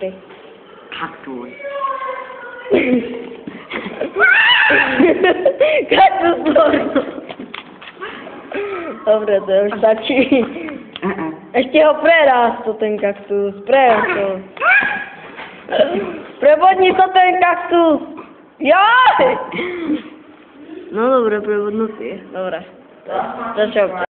Okej. Kaktus. Kaktus porno. Dobra, to już taki. Ešte ho preraz, to ten kaktus. Preraz to. Prevodni to ten kaktus. Jaj! No dobre, prevodnutý. Dobre. Začal.